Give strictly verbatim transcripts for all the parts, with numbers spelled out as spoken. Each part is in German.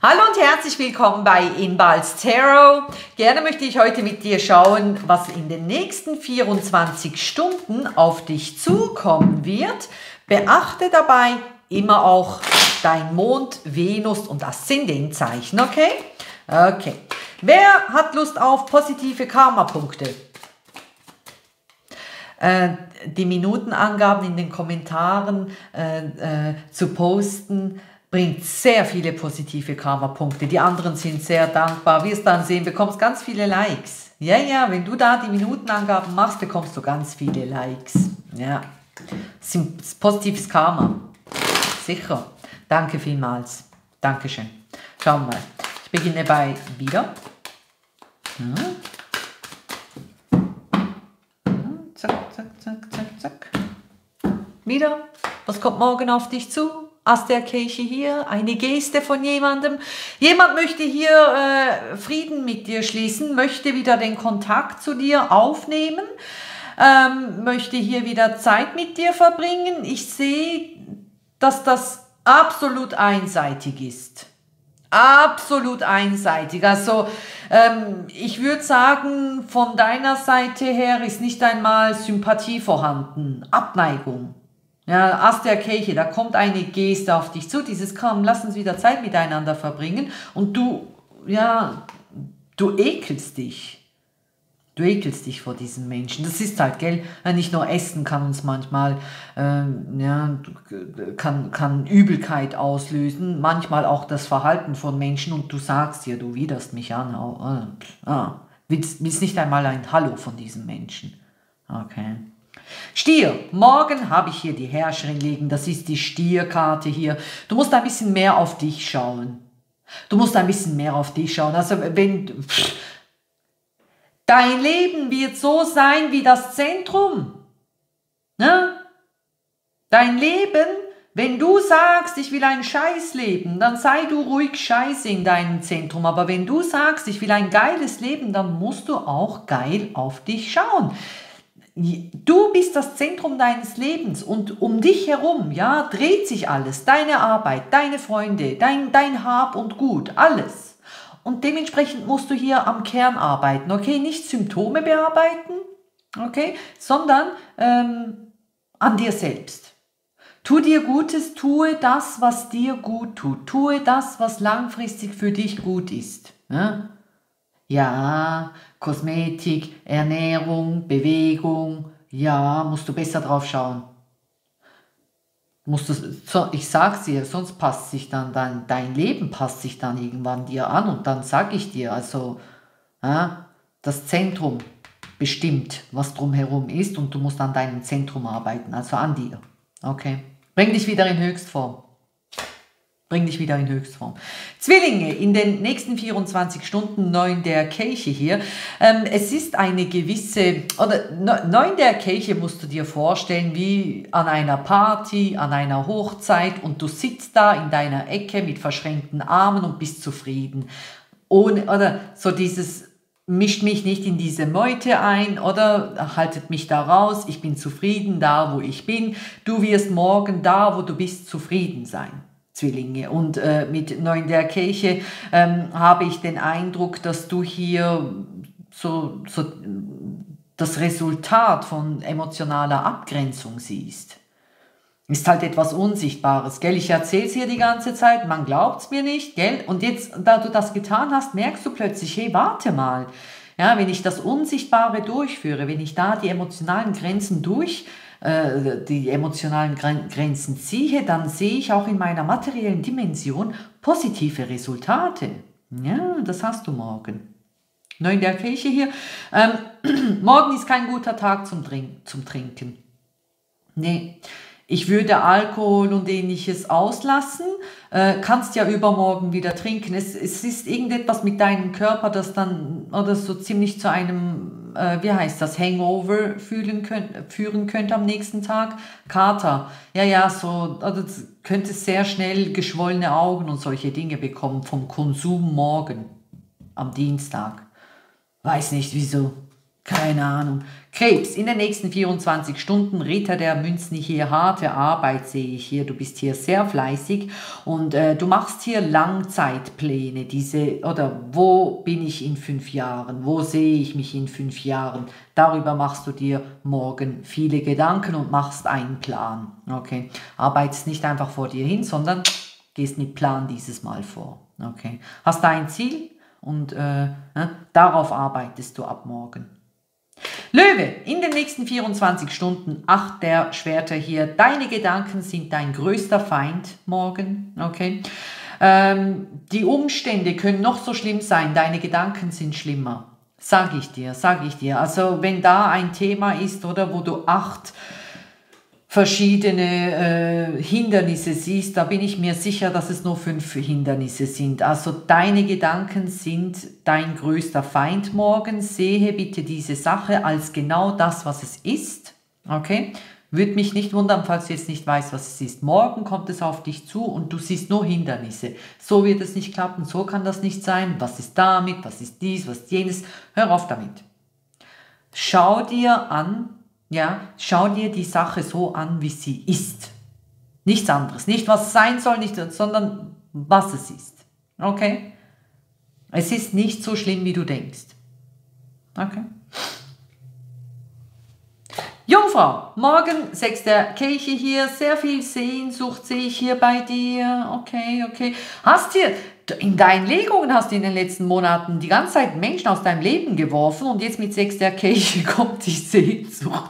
Hallo und herzlich willkommen bei Inbal's Tarot. Gerne möchte ich heute mit dir schauen, was in den nächsten vierundzwanzig Stunden auf dich zukommen wird. Beachte dabei immer auch dein Mond, Venus und Aszendentzeichen, okay? Okay. Wer hat Lust auf positive Karma-Punkte? Äh, die Minutenangaben in den Kommentaren äh, äh, zu posten, bringt sehr viele positive Karma-Punkte. Die anderen sind sehr dankbar. Wirst dann sehen, bekommst ganz viele Likes. Ja, ja, wenn du da die Minutenangaben machst, bekommst du ganz viele Likes. Ja, das ist positives Karma. Sicher. Danke vielmals. Dankeschön. Schauen wir mal. Ich beginne bei wieder. Hm. Zack, zack, zack, zack, zack. Wieder. Was kommt morgen auf dich zu? Ass der Kelche hier, eine Geste von jemandem. Jemand möchte hier äh, Frieden mit dir schließen, möchte wieder den Kontakt zu dir aufnehmen, ähm, möchte hier wieder Zeit mit dir verbringen. Ich sehe, dass das absolut einseitig ist. Absolut einseitig. Also ähm, ich würde sagen, von deiner Seite her ist nicht einmal Sympathie vorhanden, Abneigung. Ja, Ass der Kelche, da kommt eine Geste auf dich zu, dieses Komm, lass uns wieder Zeit miteinander verbringen und du, ja, du ekelst dich. Du ekelst dich vor diesen Menschen. Das ist halt, gell, nicht nur Essen kann uns manchmal, ähm, ja, kann, kann Übelkeit auslösen, manchmal auch das Verhalten von Menschen und du sagst dir, du widerst mich an, oh, oh, willst, willst nicht einmal ein Hallo von diesen Menschen. Okay. Stier, morgen habe ich hier die Herrscherin liegen, das ist die Stierkarte hier. Du musst ein bisschen mehr auf dich schauen. Du musst ein bisschen mehr auf dich schauen. Also wenn pff, dein Leben wird so sein wie das Zentrum. Ne? Dein Leben, wenn du sagst, ich will ein Scheißleben, dann sei du ruhig scheiße in deinem Zentrum. Aber wenn du sagst, ich will ein geiles Leben, dann musst du auch geil auf dich schauen. Du bist das Zentrum deines Lebens und um dich herum, ja, dreht sich alles. Deine Arbeit, deine Freunde, dein, dein Hab und Gut, alles. Und dementsprechend musst du hier am Kern arbeiten, okay? Nicht Symptome bearbeiten, okay? Sondern ähm, an dir selbst. Tu dir Gutes, tue das, was dir gut tut. Tue das, was langfristig für dich gut ist. Ja? Ja, Kosmetik, Ernährung, Bewegung, ja, musst du besser drauf schauen. Musst du, so, ich sag's dir, sonst passt sich dann dein, dein Leben passt sich dann irgendwann dir an und dann sag ich dir, also ja, das Zentrum bestimmt, was drumherum ist und du musst an deinem Zentrum arbeiten, also an dir. Okay, bring dich wieder in Höchstform. Bring dich wieder in Höchstform. Zwillinge, in den nächsten vierundzwanzig Stunden, neun der Kelche hier. Ähm, es ist eine gewisse, oder neun der Kelche musst du dir vorstellen, wie an einer Party, an einer Hochzeit und du sitzt da in deiner Ecke mit verschränkten Armen und bist zufrieden. Ohne, oder so dieses, mischt mich nicht in diese Meute ein oder haltet mich da raus, ich bin zufrieden da, wo ich bin. Du wirst morgen da, wo du bist, zufrieden sein. Zwillinge. Und äh, mit neun der Kelche ähm, habe ich den Eindruck, dass du hier so, so das Resultat von emotionaler Abgrenzung siehst. Ist halt etwas Unsichtbares, gell? Ich erzähle es hier die ganze Zeit, man glaubt es mir nicht, gell? Und jetzt, da du das getan hast, merkst du plötzlich, hey, warte mal. Ja, wenn ich das Unsichtbare durchführe, wenn ich da die emotionalen Grenzen durch die emotionalen Grenzen ziehe, dann sehe ich auch in meiner materiellen Dimension positive Resultate. Ja, das hast du morgen. neun der Kelche hier. Ähm, morgen ist kein guter Tag zum, Trink zum Trinken. Nee, ich würde Alkohol und ähnliches auslassen. Äh, kannst ja übermorgen wieder trinken. Es, es ist irgendetwas mit deinem Körper, das dann oder so ziemlich zu einem, äh, wie heißt das, Hangover fühlen könnt, führen könnte am nächsten Tag. Kater. Ja, ja, so, oder könnte sehr schnell geschwollene Augen und solche Dinge bekommen vom Konsum morgen, am Dienstag. Weiß nicht wieso. Keine Ahnung. Krebs, in den nächsten vierundzwanzig Stunden, Ritter der Münzen hier, harte Arbeit sehe ich hier. Du bist hier sehr fleißig und äh, du machst hier Langzeitpläne. Diese, oder wo bin ich in fünf Jahren? Wo sehe ich mich in fünf Jahren? Darüber machst du dir morgen viele Gedanken und machst einen Plan. Okay, arbeitest nicht einfach vor dir hin, sondern gehst mit Plan dieses Mal vor. Okay, hast da ein Ziel und äh, äh, darauf arbeitest du ab morgen. Löwe, in den nächsten vierundzwanzig Stunden, acht der Schwerter hier, deine Gedanken sind dein größter Feind morgen, okay? Ähm, die Umstände können noch so schlimm sein, deine Gedanken sind schlimmer, sag ich dir, sag ich dir. Also wenn da ein Thema ist, oder, wo du acht verschiedene äh, Hindernisse siehst, da bin ich mir sicher, dass es nur fünf Hindernisse sind. Also deine Gedanken sind dein größter Feind morgen. Sehe bitte diese Sache als genau das, was es ist. Okay? Würde mich nicht wundern, falls du jetzt nicht weißt, was es ist. Morgen kommt es auf dich zu und du siehst nur Hindernisse. So wird es nicht klappen, so kann das nicht sein. Was ist damit, was ist dies, was ist jenes? Hör auf damit. Schau dir an, ja, schau dir die Sache so an, wie sie ist. Nichts anderes. Nicht, was es sein soll, nicht, sondern was es ist. Okay? Es ist nicht so schlimm, wie du denkst. Okay? Jungfrau, morgen sechs der Kelche hier, sehr viel Sehnsucht sehe ich hier bei dir. Okay, okay. Hast hier, in deinen Legungen hast du in den letzten Monaten die ganze Zeit Menschen aus deinem Leben geworfen und jetzt mit sechs der Kelche kommt die Sehnsucht.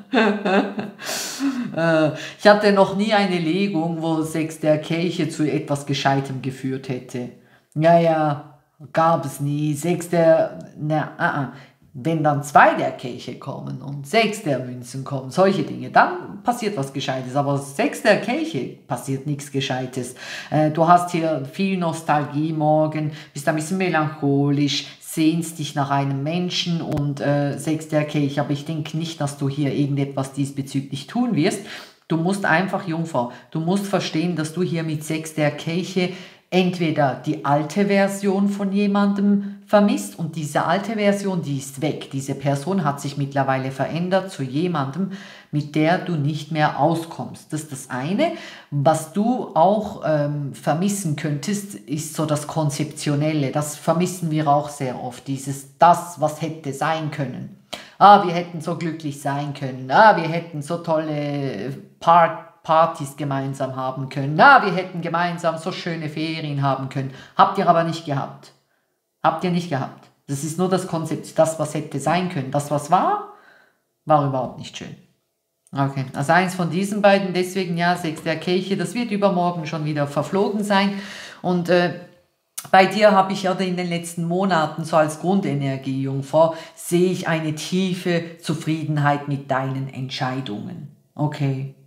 Ich hatte noch nie eine Legung, wo sechs der Kelche zu etwas Gescheitem geführt hätte. Ja, ja, gab es nie. Sechs der, na, uh, uh. Wenn dann zwei der Kelche kommen und sechs der Münzen kommen, solche Dinge, dann passiert was Gescheites. Aber sechs der Kelche passiert nichts Gescheites. Äh, du hast hier viel Nostalgie morgen, bist ein bisschen melancholisch, sehnst dich nach einem Menschen und äh, sechs der Kelche. Aber ich denke nicht, dass du hier irgendetwas diesbezüglich tun wirst. Du musst einfach, Jungfrau, du musst verstehen, dass du hier mit sechs der Kelche entweder die alte Version von jemandem vermisst und diese alte Version, die ist weg. Diese Person hat sich mittlerweile verändert zu jemandem, mit der du nicht mehr auskommst. Das ist das eine. Was du auch ähm, vermissen könntest, ist so das Konzeptionelle. Das vermissen wir auch sehr oft. Dieses, das, was hätte sein können. Ah, wir hätten so glücklich sein können. Ah, wir hätten so tolle Part Partys gemeinsam haben können. Ah, wir hätten gemeinsam so schöne Ferien haben können. Habt ihr aber nicht gehabt. Habt ihr nicht gehabt. Das ist nur das Konzept, das, was hätte sein können. Das, was war, war überhaupt nicht schön. Okay, also eins von diesen beiden, deswegen ja, sechs der Kelche, das wird übermorgen schon wieder verflogen sein. Und äh, bei dir habe ich ja in den letzten Monaten so als Grundenergie, Jungfrau, sehe ich eine tiefe Zufriedenheit mit deinen Entscheidungen. Okay.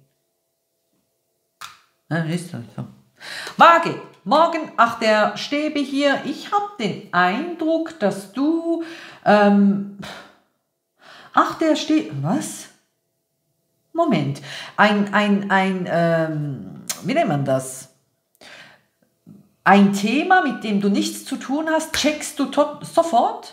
Ja, ist das so. Waage, morgen acht der Stäbe hier. Ich habe den Eindruck, dass du ähm, acht der Stäbe, was? Moment, ein, ein, ein, ähm, wie nennt man das? Ein Thema, mit dem du nichts zu tun hast, checkst du sofort?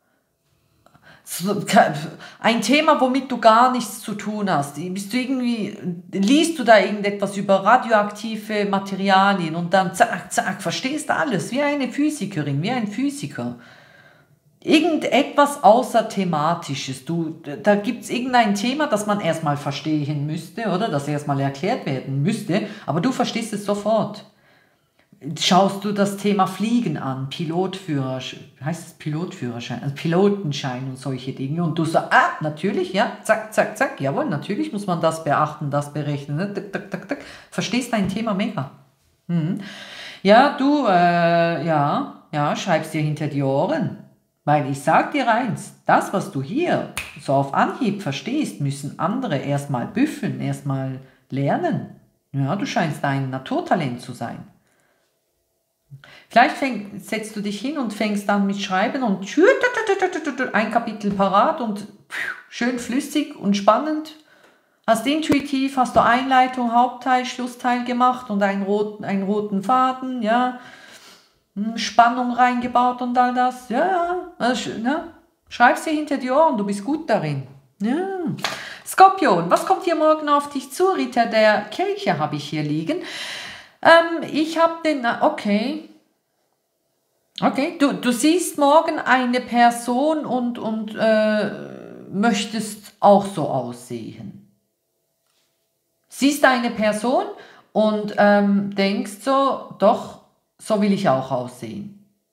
Ein Thema, womit du gar nichts zu tun hast. Bist du irgendwie, liest du da irgendetwas über radioaktive Materialien und dann zack, zack, verstehst alles, wie eine Physikerin, wie ein Physiker. Irgendetwas Außerthematisches. Du, da gibt es irgendein Thema, das man erstmal verstehen müsste, oder? Das erstmal erklärt werden müsste, aber du verstehst es sofort. Schaust du das Thema Fliegen an, Pilotführerschein, heißt es Pilotführerschein, also Pilotenschein und solche Dinge und du sagst, ah, natürlich, ja, zack, zack, zack, jawohl, natürlich muss man das beachten, das berechnen, ne? tak, tak, tak, tak. Verstehst dein Thema mega. Mhm. Ja, du, äh, ja, ja, schreibst dir hinter die Ohren, weil ich sag dir eins, das, was du hier so auf Anhieb verstehst, müssen andere erstmal büffeln, erstmal lernen. Ja, du scheinst ein Naturtalent zu sein. Vielleicht fäng, setzt du dich hin und fängst dann mit Schreiben und ein Kapitel parat und schön flüssig und spannend. Hast intuitiv, hast du Einleitung, Hauptteil, Schlussteil gemacht und einen roten, einen roten Faden, ja. Spannung reingebaut und all das. Ja, ja. Schreib sie hinter die Ohren, du bist gut darin. Ja. Skorpion, was kommt hier morgen auf dich zu? Ritter der Kelche habe ich hier liegen. Ähm, ich habe den, okay, okay, du, du siehst morgen eine Person und, und äh, möchtest auch so aussehen. Siehst eine Person und ähm, denkst so, doch, so will ich auch aussehen.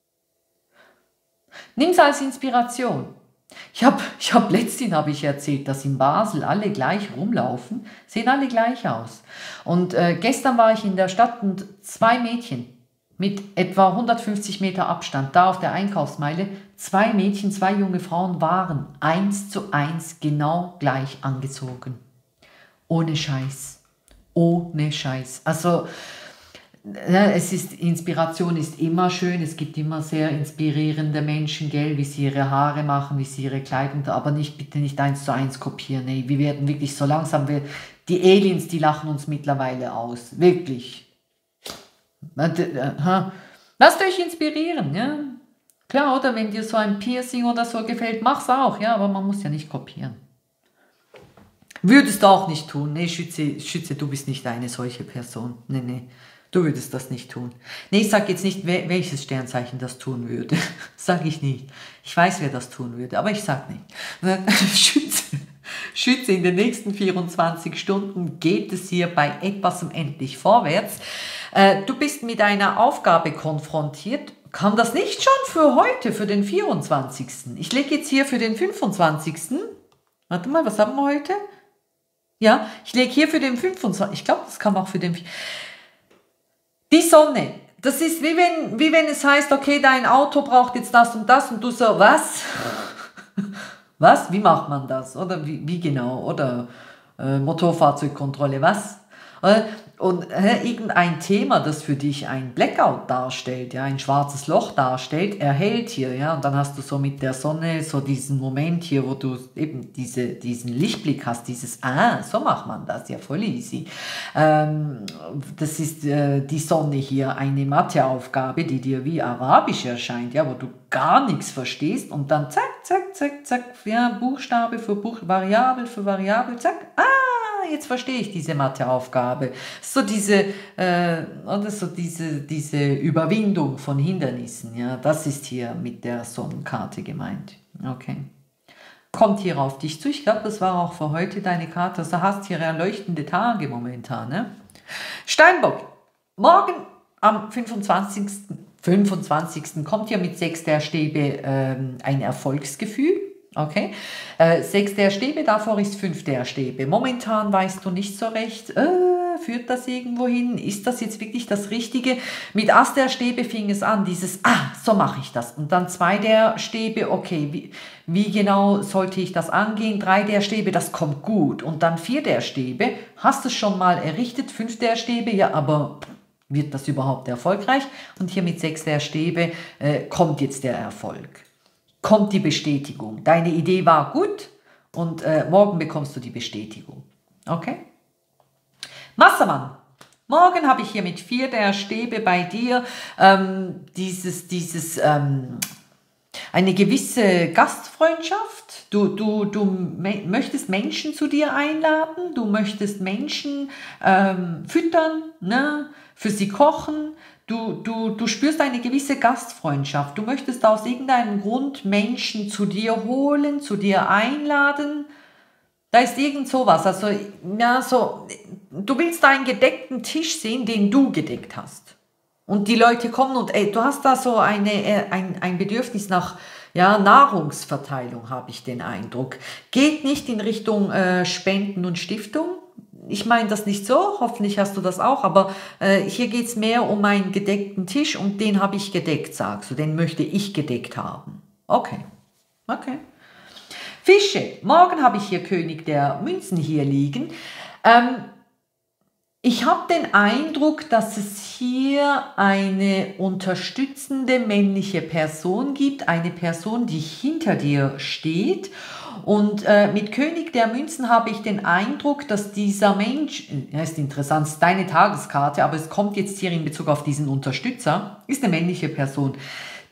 Nimm es als Inspiration. Ich habe ich hab letztens habe ich erzählt, dass in Basel alle gleich rumlaufen, sehen alle gleich aus. Und äh, gestern war ich in der Stadt und zwei Mädchen mit etwa hundertfünfzig Meter Abstand, da auf der Einkaufsmeile, zwei Mädchen, zwei junge Frauen waren eins zu eins genau gleich angezogen. Ohne Scheiß. Ohne Scheiß. Also, ja, es ist, Inspiration ist immer schön, es gibt immer sehr inspirierende Menschen, gell, wie sie ihre Haare machen, wie sie ihre Kleidung, aber nicht, bitte nicht eins zu eins kopieren, ey. Wir werden wirklich so langsam, wir, die Aliens, die lachen uns mittlerweile aus, wirklich. Lasst euch inspirieren, ja. Klar, oder wenn dir so ein Piercing oder so gefällt, mach's auch, ja, aber man muss ja nicht kopieren. Würdest du auch nicht tun, nee, Schütze, Schütze, du bist nicht eine solche Person, nee, nee. Du würdest das nicht tun. Nee, ich sage jetzt nicht, welches Sternzeichen das tun würde. Sage ich nicht. Ich weiß, wer das tun würde, aber ich sage nicht. Schütze, Schütze, in den nächsten vierundzwanzig Stunden geht es hier bei etwas endlich vorwärts. Äh, du bist mit einer Aufgabe konfrontiert. Kann das nicht schon für heute, für den vierundzwanzigsten? Ich lege jetzt hier für den fünfundzwanzigsten Warte mal, was haben wir heute? Ja, ich lege hier für den fünfundzwanzigsten Ich glaube, das kann auch für den... Die Sonne, das ist wie wenn, wie wenn es heißt, okay, dein Auto braucht jetzt das und das und du so, was? Was? Wie macht man das? Oder wie, wie genau? Oder äh, Motorfahrzeugkontrolle, was? Und äh, irgendein Thema, das für dich ein Blackout darstellt, ja, ein schwarzes Loch darstellt, erhält hier, ja, und dann hast du so mit der Sonne so diesen Moment hier, wo du eben diese, diesen Lichtblick hast, dieses, ah, so macht man das, ja, voll easy. Ähm, das ist äh, die Sonne hier, eine Matheaufgabe, die dir wie arabisch erscheint, ja, wo du gar nichts verstehst und dann zack, zack, zack, zack, ja, Buchstabe für Buch, Variabel für Variabel, zack, ah, jetzt verstehe ich diese Matheaufgabe. So diese, äh, oder so diese, diese Überwindung von Hindernissen, ja, das ist hier mit der Sonnenkarte gemeint. Okay. Kommt hier auf dich zu. Ich glaube, das war auch für heute deine Karte. Also hast hier erleuchtende Tage momentan, ne? Steinbock, morgen am fünfundzwanzigsten fünfundzwanzigsten kommt hier mit sechs der Stäbe ähm, ein Erfolgsgefühl. Okay, äh, sechs der Stäbe, davor ist fünf der Stäbe. Momentan weißt du nicht so recht, äh, führt das irgendwo hin? Ist das jetzt wirklich das Richtige? Mit Ass der Stäbe fing es an, dieses, ah, so mache ich das. Und dann zwei der Stäbe, okay, wie, wie genau sollte ich das angehen? Drei der Stäbe, das kommt gut. Und dann vier der Stäbe, hast du es schon mal errichtet? Fünf der Stäbe, ja, aber wird das überhaupt erfolgreich? Und hier mit sechs der Stäbe äh, kommt jetzt der Erfolg. Kommt die Bestätigung. Deine Idee war gut und äh, morgen bekommst du die Bestätigung. Okay? Wassermann. Morgen habe ich hier mit vier der Stäbe bei dir ähm, dieses, dieses, ähm, eine gewisse Gastfreundschaft. Du, du, du me möchtest Menschen zu dir einladen, du möchtest Menschen ähm, füttern, ne? Für sie kochen. Du, du, du spürst eine gewisse Gastfreundschaft. Du möchtest aus irgendeinem Grund Menschen zu dir holen, zu dir einladen. Da ist irgend sowas. Also, ja, so, du willst einen gedeckten Tisch sehen, den du gedeckt hast. Und die Leute kommen und ey, du hast da so eine, ein, ein Bedürfnis nach ja, Nahrungsverteilung, habe ich den Eindruck. Geht nicht in Richtung äh, Spenden und Stiftung. Ich meine das nicht so, hoffentlich hast du das auch, aber äh, hier geht es mehr um einen gedeckten Tisch und den habe ich gedeckt, sagst du, den möchte ich gedeckt haben. Okay, okay. Fische, morgen habe ich hier König der Münzen hier liegen. Ähm, ich habe den Eindruck, dass es hier eine unterstützende männliche Person gibt, eine Person, die hinter dir steht. Und äh, mit König der Münzen habe ich den Eindruck, dass dieser Mensch, ja, ist interessant, ist deine Tageskarte, aber es kommt jetzt hier in Bezug auf diesen Unterstützer, ist eine männliche Person.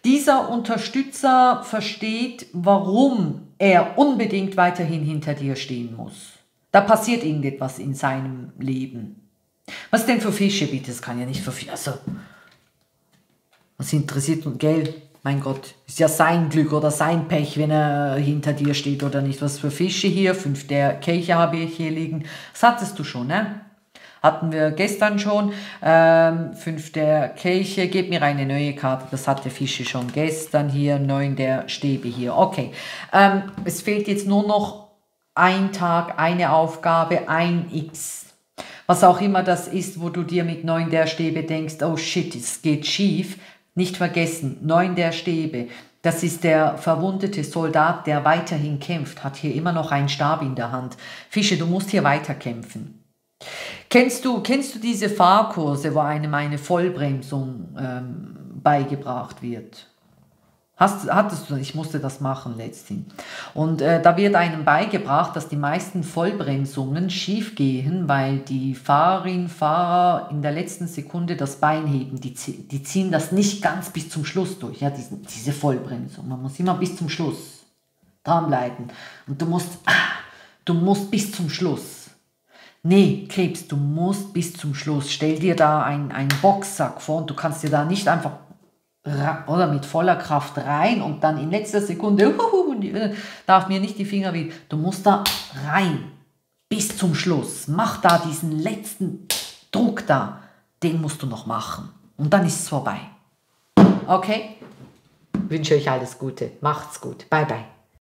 Dieser Unterstützer versteht, warum er unbedingt weiterhin hinter dir stehen muss. Da passiert irgendetwas in seinem Leben. Was denn für Fische, bitte? Das kann ja nicht für Fische. Also, was interessiert uns Geld? Mein Gott, ist ja sein Glück oder sein Pech, wenn er hinter dir steht oder nicht. Was für Fische hier? Fünf der Kelche habe ich hier liegen. Das hattest du schon, ne? Hatten wir gestern schon. Ähm, fünf der Kelche, gib mir eine neue Karte. Das hatte Fische schon gestern hier. Neun der Stäbe hier. Okay, ähm, es fehlt jetzt nur noch ein Tag, eine Aufgabe, ein X. Was auch immer das ist, wo du dir mit neun der Stäbe denkst, oh shit, es geht schief. Nicht vergessen, neun der Stäbe, das ist der verwundete Soldat, der weiterhin kämpft, hat hier immer noch einen Stab in der Hand. Fische, du musst hier weiter kämpfen. Kennst du, kennst du diese Fahrkurse, wo einem eine Vollbremsung ähm, beigebracht wird? Hast, hattest du, ich musste das machen letztens. Und äh, da wird einem beigebracht, dass die meisten Vollbremsungen schief gehen, weil die Fahrerinnen, Fahrer in der letzten Sekunde das Bein heben. Die, die ziehen das nicht ganz bis zum Schluss durch, ja, diese, diese Vollbremsung. Man muss immer bis zum Schluss dranbleiben. Und du musst, ah, du musst bis zum Schluss. Nee, Krebs, du musst bis zum Schluss. Stell dir da einen, einen Boxsack vor und du kannst dir da nicht einfach oder mit voller Kraft rein und dann in letzter Sekunde uh, darf mir nicht die Finger weh. Du musst da rein bis zum Schluss. Mach da diesen letzten Druck da, den musst du noch machen und dann ist es vorbei. Okay? Wünsche euch alles Gute. Macht's gut. Bye bye.